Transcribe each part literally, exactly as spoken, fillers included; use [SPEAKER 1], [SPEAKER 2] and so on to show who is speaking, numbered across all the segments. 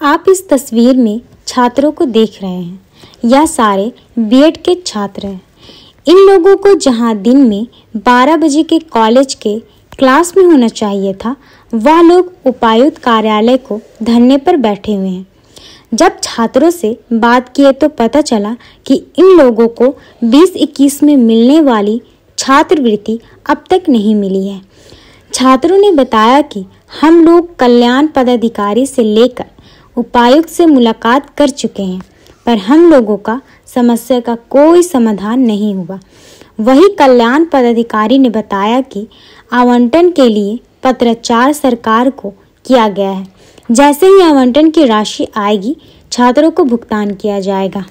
[SPEAKER 1] आप इस तस्वीर में छात्रों को देख रहे हैं। यह सारे बीएड के छात्र हैं। इन लोगों को जहां दिन में बारह बजे के कॉलेज के क्लास में होना चाहिए था, वह लोग उपायुक्त कार्यालय को धरने पर बैठे हुए हैं। जब छात्रों से बात किए तो पता चला कि इन लोगों को बीस इक्कीस में मिलने वाली छात्रवृत्ति अब तक नहीं मिली है। छात्रों ने बताया कि हम लोग कल्याण पदाधिकारी से लेकर उपायुक्त से मुलाकात कर चुके हैं, पर हम लोगों का समस्या का कोई समाधान नहीं हुआ। वही कल्याण पदाधिकारी ने बताया कि आवंटन के लिए पत्राचार सरकार को किया गया है। जैसे ही आवंटन की राशि आएगी, छात्रों को भुगतान किया जाएगा।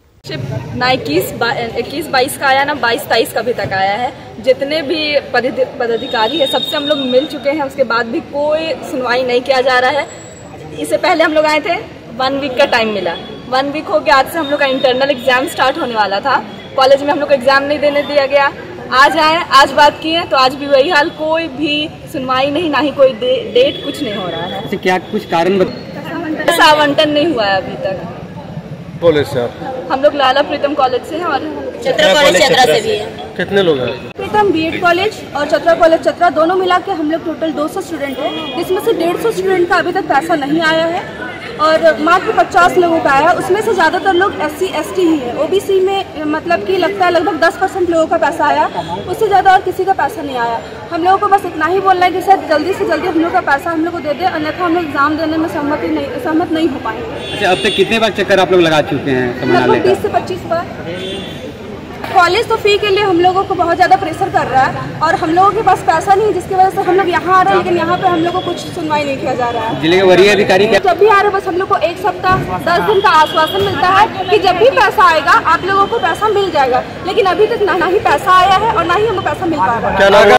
[SPEAKER 2] ना इक्कीस इक्कीस बाईस का आया, ना बाईस तेईस का अभी तक आया है। जितने भी पदाधिकारी है सबसे हम लोग मिल चुके हैं, उसके बाद भी कोई सुनवाई नहीं किया जा रहा है। इससे पहले हम लोग आए थे, वन वीक का टाइम मिला। वन वीक हो गया, आज से हम लोग का इंटरनल एग्जाम स्टार्ट होने वाला था। कॉलेज में हम लोग को एग्जाम नहीं देने दिया गया। आज आए, आज बात किए तो आज भी वही हाल, कोई भी सुनवाई नहीं, ना ही कोई दे, डेट कुछ नहीं हो रहा है।
[SPEAKER 3] क्या कुछ कारण
[SPEAKER 2] ऐसा आवंटन नहीं हुआ है अभी तक।
[SPEAKER 4] कॉलेज से आप?
[SPEAKER 2] हम लोग लाला प्रीतम कॉलेज से हैं और
[SPEAKER 5] चतरा कॉलेज चतरा से भी है।
[SPEAKER 4] कितने लोग हैं?
[SPEAKER 6] प्रीतम बीएड कॉलेज और चतरा कॉलेज चतरा दोनों मिला के हम लोग टोटल दो सौ स्टूडेंट हैं, जिसमें से डेढ़ सौ स्टूडेंट का अभी तक पैसा नहीं आया है और मात्र पचास लोगों का आया। उसमें से ज़्यादातर लोग एससी एसटी ही है। ओबीसी में मतलब कि लगता है लगभग दस परसेंट लोगों का पैसा आया, उससे ज़्यादा और किसी का पैसा नहीं आया। हम लोगों को बस इतना ही बोलना है कि सर जल्दी से जल्दी हम लोग का पैसा हम लोग को दे दे, अन्यथा हम लोग एग्जाम देने में सहमति नहीं सहमत नहीं हो पाएंगे।
[SPEAKER 3] अच्छा, अब तक कितने बार चक्कर आप लोग लगा चुके हैं?
[SPEAKER 6] लगभग बीस से पच्चीस बार। कॉलेज तो फी के लिए हम लोगों को बहुत ज़्यादा प्रेशर कर रहा है और हम लोगों के पास पैसा नहीं, जिसकी वजह से हम लोग यहाँ आ रहे हैं, लेकिन यहाँ पे हम लोग को कुछ सुनवाई नहीं किया जा रहा है।
[SPEAKER 3] जिले के वरीय अधिकारी
[SPEAKER 6] जब भी आ रहे हैं बस हम लोग को एक सप्ताह दस दिन का आश्वासन मिलता है कि जब भी पैसा आएगा आप लोगों को पैसा मिल जाएगा, लेकिन अभी तक ना ही पैसा आया है और ना ही हमको पैसा मिल पा रहा है।